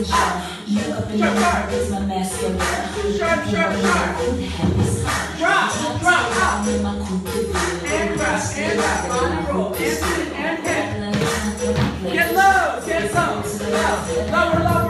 Sharp, sharp, sharp. Drop, drop, up. And drop, on and roll. And sit, and head. Get low, lower, lower.